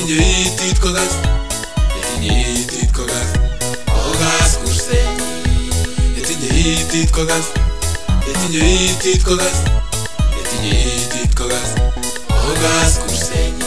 Netinye itit kogas, netinye itit kogas, kogas kursenyi. Netinye itit kogas, netinye itit kogas, netinye itit kogas, kogas kursenyi.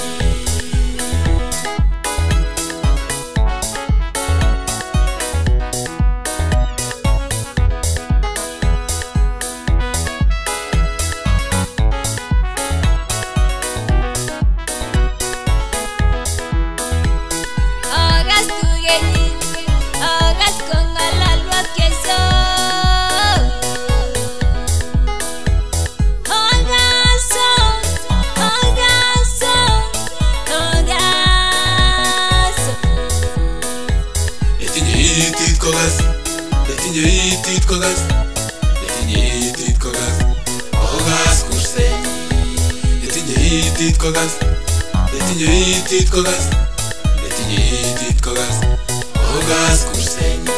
Netinye itit kogas, netinye itit kogas, kogas kursenyi. Netinye itit kogas, netinye itit kogas, netinye itit kogas, kogas kursenyi.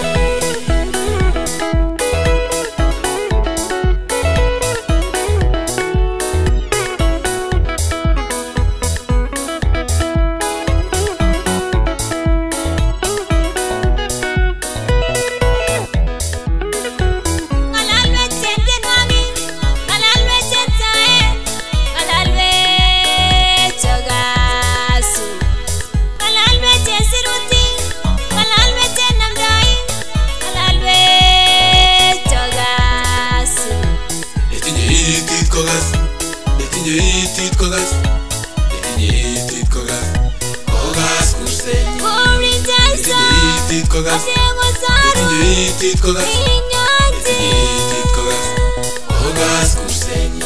Netinye itit kogas, netinye itit kogas, kogas kursenyi. Netinye itit kogas, netinye itit kogas, netinye itit kogas, kogas kursenyi.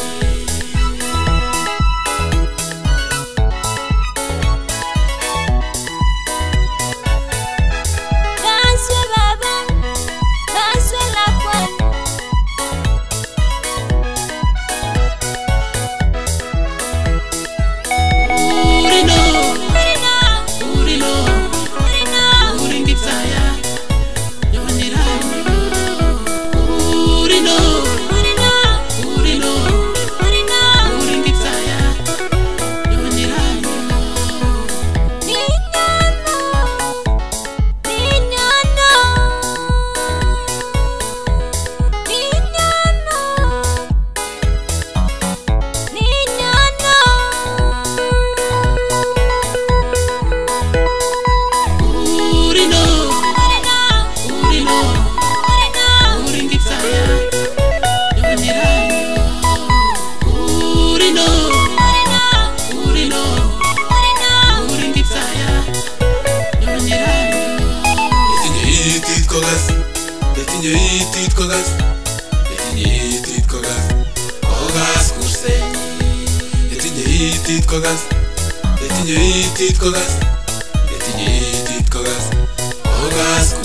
Netinye itit kogas, netinye itit kogas, kogas kursenyi. Netinye itit kogas, netinye itit kogas, netinye itit kogas, kogas kursenyi.